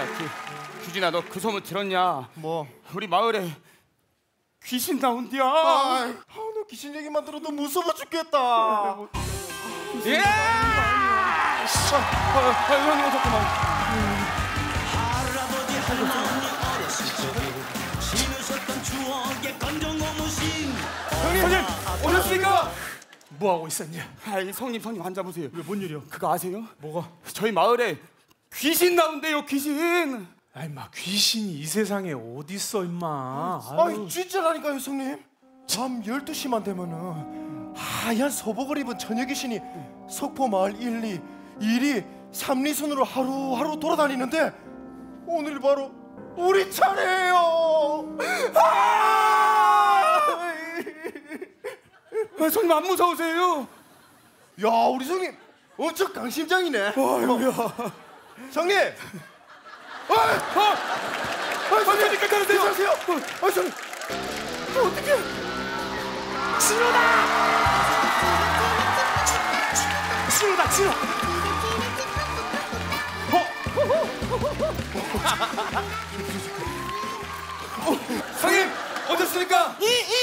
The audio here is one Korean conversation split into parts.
규진아, 너 그 소문 들었냐? 뭐? 우리 마을에 귀신 나온디야. 너 귀신 얘기만 들어도 무서워 죽겠다. 예! 형님 잠깐만. 형님 오셨습니까? 뭐 하고 있었냐? 아이 성님 앉아보세요. 왜 뭔 일이야? 그거 아세요? 뭐가? 저희 마을에 귀신 나온대요, 귀신. 아이 마 귀신이 이 세상에 어디 있어 임마. 아이 진짜라니까요 형님. 밤 12시만 되면은 하얀 소복을 입은 처녀 귀신이 석포마을 1리, 2리, 3리 순으로 하루하루 돌아다니는데 오늘이 바로 우리 차례예요. 성님 안 무서우세요? 야 우리 형님 엄청 강심장이네. 형님. 성님 괜찮으세요? 괜찮으세요? 형님. 어떻게? 신호다 신호. 성님 오셨습니까?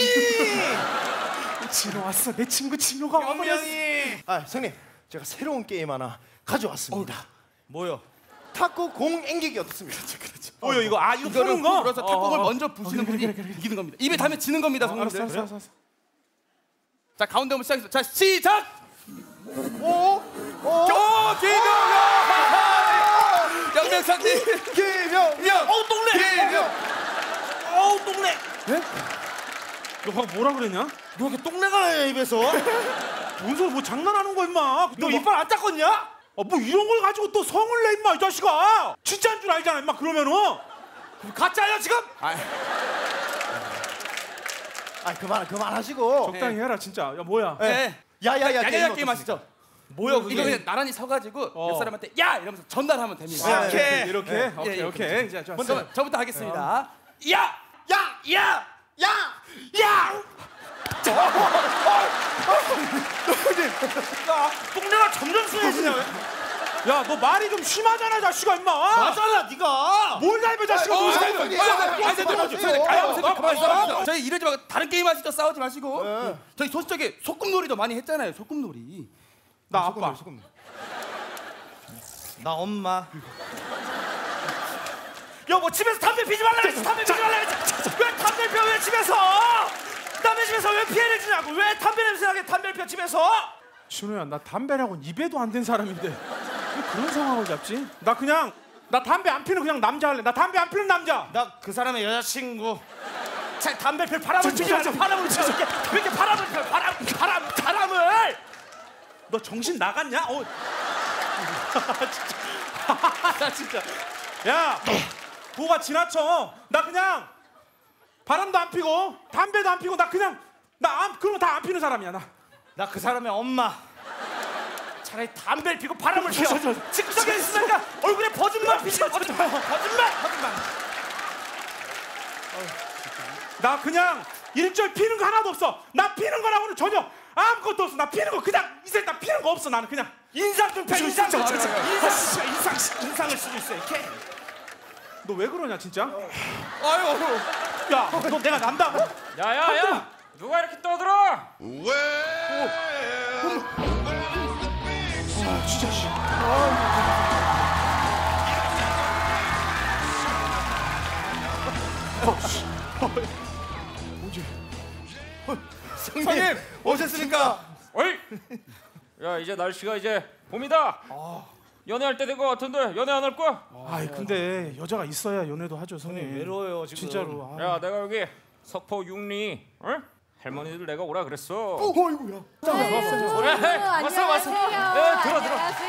진호 왔어. 내 친구 진호가 와버렸어. 아 형님 제가 새로운 게임 하나 가져왔습니다. 뭐요? 탁구 공 앵기기 어떻습니까? 그렇죠. 뭐요 이거? 아 이거 푸는 거? 불어서 탁구공을 먼저 부시는 분이 이기는 겁니다. 입에 닿으면 지는 겁니다, 성님들. 알았어. 자 가운데 한번 시작해서 자 시작. 김영아 영명상님 김영 똥내. 김영 똥내. 예? 너 방금 뭐라 그랬냐? 너 이렇게 똥내가 나냐 입에서? 뭔 소리 뭐 장난하는 거야 임마. 너 이빨 안 닦았냐? 뭐 이런 걸 가지고 또 성을 내 임마 이 자식아. 진짜인 줄 알잖아 임마. 그러면은 가짜야 지금? 아 그만하시고 적당히 해라 진짜. 야 뭐야? 네. 야야야 야야야 게임 아시죠? 뭐야 그게? 이거 그냥 나란히 서가지고 옆 사람한테 야 이러면서 전달하면 됩니다. 이렇게. 예, 오케이. 이제 저부터 하겠습니다. 야 똥내가 점점 심해지냐? 야 너 말이 좀 심하잖아 자식아 임마. 맞잖아 네가. 뭘 날배 자식아. 저희 이러지 말고 다른 게임 하시죠. 싸우지 마시고. 저희 소식적에 소꿉놀이도 많이 했잖아요. 소꿉놀이. 나 아빠. 나 엄마. 여보 집에서 담배 피지 말라 그랬지. 담배 피지 말라 그랬지. 왜 담배 펴? 왜 집에서? 남의 집에서 왜 피해를 주냐고. 왜 담배 냄새 나게 담배를 펴 집에서? 신우야 나 담배라고는 입에도 안 댄 사람인데 왜 그런 상황을 잡지? 나 담배 안 피는 그냥 남자 할래. 나 담배 안 피는 남자. 나 그 사람의 여자친구. 자 담배 필 바람을 피지 말자. 바람을 피지 왜 이렇게 바람을 펴? 바람을. 너 정신 나갔냐? 진짜. 진짜. 야, 도가 지나쳐. 나 그냥 바람도 안 피고 담배도 안 피고 그런 거 다 안 피는 사람이야 나. 나 그 사람의 엄마. 차라리 담배를 피고 바람을 피워. 직접에 있으니까 얼굴에 버준만 피지. 버준만. 나 그냥 일절 피는 거 하나도 없어. 나 피는 거라고는 전혀 아무것도 없어. 나 피는 거 그냥 이제 나 피는 거 없어. 나는 그냥 인상 좀 펴. 인상을 쓰고 있어. 이렇게. 너 왜 그러냐 진짜? 아유. 야, 너 내가 난다고? 야야야! 누가 이렇게 떠들어? 진짜 씨. 성님 오셨습니까? 어이! 야 이제 날씨가 이제 봄이다. 연애할 때 된 거 같은데 연애 안 할 거야? 아이 근데 여자가 있어야 연애도 하죠 성님. 외로워요 지금. 진짜로. 야 내가 여기 석포 6리 할머니들 내가 오라 그랬어. 어이구야. 왔어. 들어.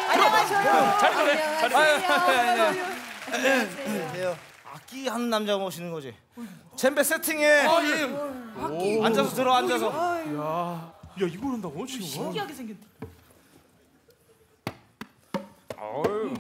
안녕하세요. 악기 하는 남자 모시는 거지. 잼배 세팅해. 앉아서 들어 앉아서. 야 이걸 한다고 지금? 신기하게 생겼네. 어휴.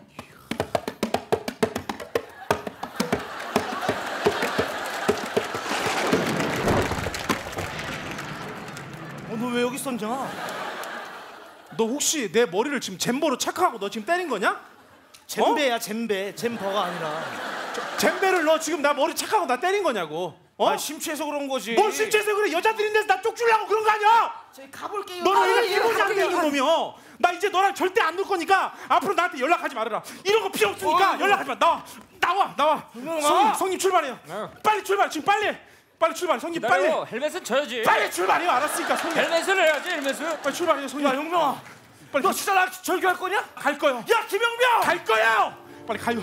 너 왜 여기 있었냐? 너 혹시 내 머리를 지금 잼버로 체크하고 너 지금 때린 거냐? 잼배야 잼배. 잼버가 아니라. 잼배를 너 지금 나 머리 착하고 나 때린 거냐고? 아 심취해서 그런 거지. 뭘 심취해서 그래? 여자들인데 나 쪽주려고 그런 거 아니야? 저희 가볼게요. 너는 왜 기본이 안 되는 놈이야? 나 이제 너랑 절대 안 놀 거니까 앞으로 나한테 연락하지 말아라. 이런 거 필요 없으니까 연락하지 마. 나와. 성님 출발해요. 빨리 출발. 지금 빨리 출발. 성님 빨리. 기다려. 헬멧은 져야지. 빨리 출발해요. 알았으니까 성님. 헬멧을 해야지. 헬멧을. 빨리 출발해요. 성님. 야 용명아. 빨리 너 진짜 나 절교할 거냐? 갈 거요. 야 김영명. 갈 거예요. 빨리 가요.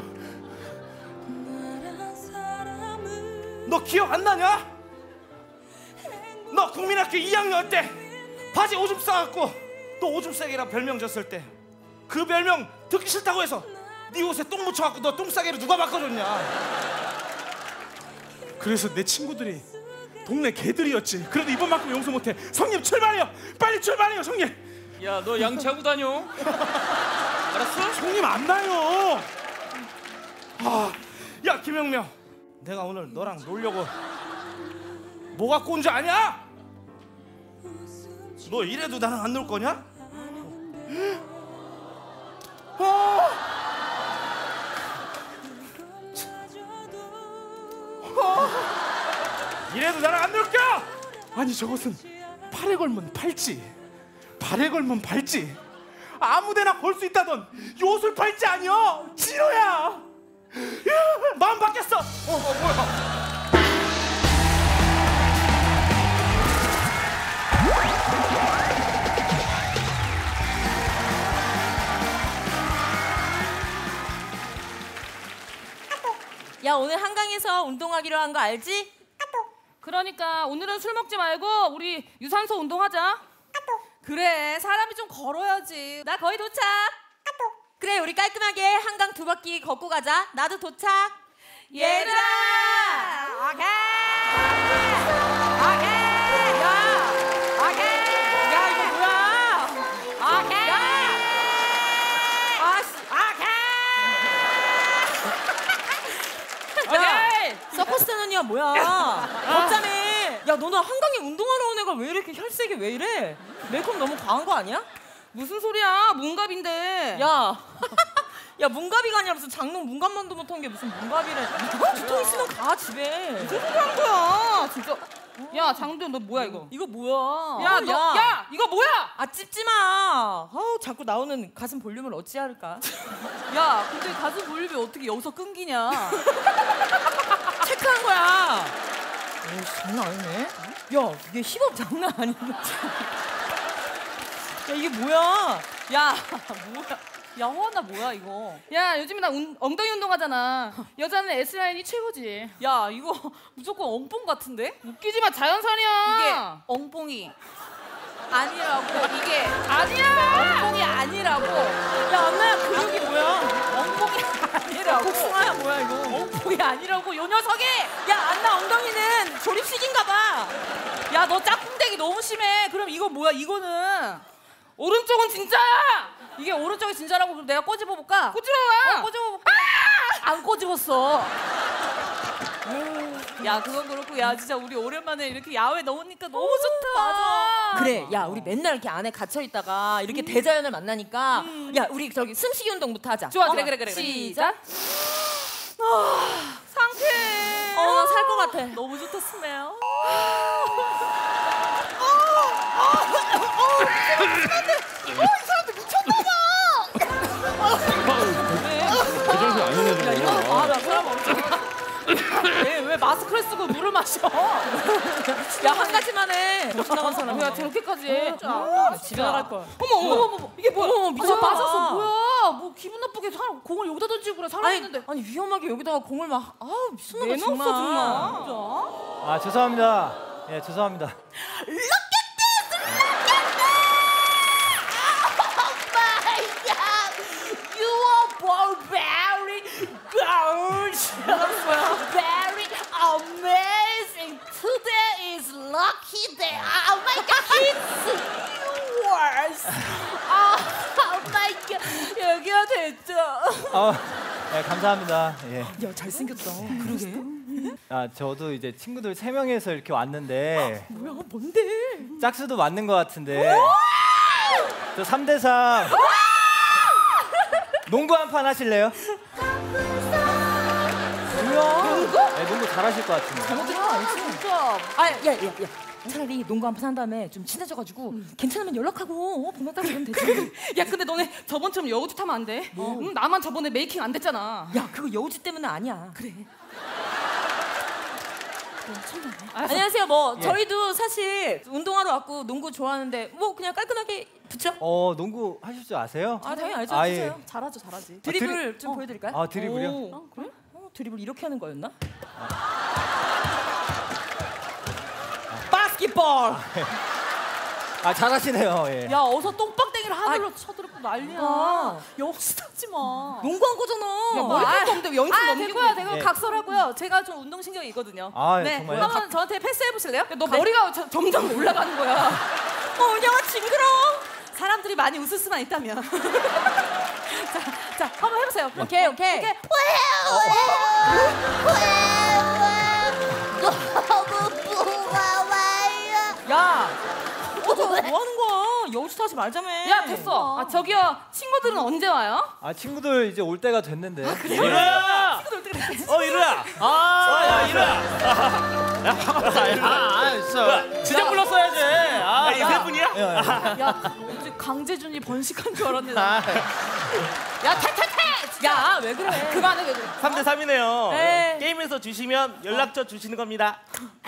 너 기억 안 나냐? 너 국민학교 2학년 때 바지 오줌 싸갖고 너 오줌 싸개라 별명 줬을 때 그 별명 듣기 싫다고 해서 네 옷에 똥 묻혀갖고 너 똥 싸개를 누가 바꿔줬냐? 그래서 내 친구들이 동네 개들이었지. 그래도 이번만큼 용서 못해. 성님 출발해요. 빨리 출발해요. 성님. 야, 너 양치하고 다녀. 알았어? 성님 안 나요. 야 김영명, 내가 오늘 너랑 놀려고 뭐 갖고 온 줄 아냐? 너 이래도 나랑 안 놀 거냐? 이래도 나랑 안 놀 거야? 아니 저것은 팔에 걸면 팔찌, 발에 걸면 발찌, 아무데나 걸 수 있다던 요술 팔찌 아니야. 진호야. 마음 바뀌었어. 뭐야? 야 오늘 한강에서 운동하기로 한 거 알지? 그러니까 오늘은 술 먹지 말고 우리 유산소 운동하자. 그래 사람이 좀 걸어야지. 나 거의 도착. 그래 우리 깔끔하게 한강 2바퀴 걷고 가자. 나도 도착. 얘들아 오케이 야 이거 뭐야 오케이 야 서커스는요 뭐야 걷자며. 야 너는 한강에 운동하러 온 애가 왜 이렇게 혈색이 왜 이래? 메이크업 너무 과한 거 아니야? 무슨 소리야? 문갑인데. 야, 야 문갑이가 아니라 무슨 장롱 문갑만도 못한 게 무슨 문갑이래. 두통 있으면 가 집에. 무슨 소리 한 거야? 진짜. 야 장도연 너 뭐야 이거? 이거 뭐야? 야 너 야 이거 뭐야? 아 찝지 마. 아우 자꾸 나오는 가슴 볼륨을 어찌할까? 야 근데 가슴 볼륨이 어떻게 여기서 끊기냐? 체크한 거야. 오 장난 아니네. 야 이게 힙업 장난 아니네. 야 이게 뭐야? 야 뭐야? 야 허나 뭐야 이거? 야 요즘에 나 엉덩이 운동하잖아. 여자는 S라인이 최고지. 야 이거 무조건 엉뽕 같은데? 웃기지 마 자연산이야. 이게 엉뽕이 아니라고. 이게 아니야. 엉뽕이 아니라고. 야 안나야 근육이 뭐야? 엉뽕이 아니라고. 복숭아야 뭐야 이거? 엉뽕이 아니라고 요 녀석이. 야 안나 엉덩이는 조립식인가 봐. 야 너 짝꿍대기 너무 심해. 그럼 이거 뭐야? 이거는 오른쪽은 진짜야. 이게 오른쪽이 진짜라고. 그럼 내가 꼬집어 볼까? 꼬집어봐. 꼬집어 볼까? 안 꼬집었어. 야 그건 그렇고 야 진짜 우리 오랜만에 이렇게 야외 나오니까 너무 좋다. 맞아. 그래 야 우리 맨날 이렇게 안에 갇혀 있다가 이렇게 대자연을 만나니까 야 우리 저기 숨쉬기 운동부터 하자. 좋아 그래. 시작. 상쾌해. 나 살 것 같아. 너무 좋다 스멜. 제정신 아니네 야 이런 거 봐. 나 사람 엄청. 왜 마스크를 쓰고 물을 마셔? 야 한 가지만 해. 정신 나간 사람. 뭐야 저렇게까지 해? 집에 나갈 거야. 어머 이게 뭐야? 미쳐 빠졌어. 뭐야? 뭐 기분 나쁘게 공을 여기다 던지고 그래. 사람 있는데. 아니 위험하게 여기다가 공을 막 미친놈아 매너 없어, 정말. 아 죄송합니다. 예 죄송합니다. You are very good, very amazing. Today is lucky day. Oh my God, it's yours. Oh my God, 여기가 됐죠. 예 감사합니다. 예. 야 잘생겼다. 그러게. 아 저도 이제 친구들 3명에서 이렇게 왔는데 뭐야 뭔데? 짝수도 맞는 것 같은데 저 3대3 농구 한 판 하실래요? 뭐야? 농구? 네, 농구 잘하실 것 같은데. 잘못 들은 거 아니지? 진짜. 야. 차라리 농구 한 판 한 다음에 좀 친해져가지고 괜찮으면 연락하고 보냈다고 그러면 되지. 야 근데 너네 저번처럼 여우짓 하면 안 돼. 나만 저번에 메이킹 안 됐잖아. 야 그거 여우짓 때문은 아니야. 그래. 안녕하세요. 뭐 저희도 사실 운동하러 왔고 농구 좋아하는데 뭐 그냥 깔끔하게 붙여? 농구 하실 줄 아세요? 아 당연히 알죠. 아, 해주세요. 예. 잘하지. 드리블 좀 보여드릴까요? 아, 드리블이요? 어, 그래? 드리블 이렇게 하는 거였나? 바스켓볼. 아, 잘하시네요. 예. 야 어서 똥박대기를 하늘로 쳐들고 난리야. 역시하지 마. 농구한 거잖아. 야, 머리 깎고 없는데 연출 넘기고. 됐고요. 예. 각설하고요. 제가 좀 운동신경이 있거든요. 아, 네. 정말요? 한번 저한테 패스해 보실래요? 너 머리가 점점 올라가는 거야. 은영아 징그러워. 사람들이 많이 웃을 수만 있다면. 자, 한번 해보세요. 오케이. 야, 뭐 하는 거야? 여우짓 하지 말자며. 야 됐어. 아 저기요 친구들은 언제 와요? 아, 친구들 이제 올 때가 됐는데. 이루야. 이루야. 야 이루야. 야 반갑다. 진짜 불렀어야지. 이세 분이야? 야, 어째 강재준이 번식한 줄 알았네. 나. 야, 태태태! 야, 왜 그래? 그만해, 왜 그래? 3대 3이네요. 네. 게임에서 주시면 연락처 주시는 겁니다.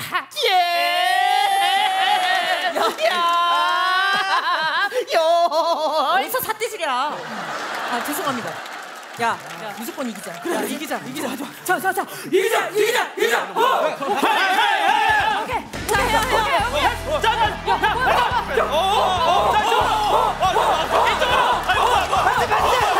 어디서 삿대질이야? 아, 죄송합니다. 야, 무조건 이기자. 그래, 이기자. 자, 이기자. 오케이. 자, 해요.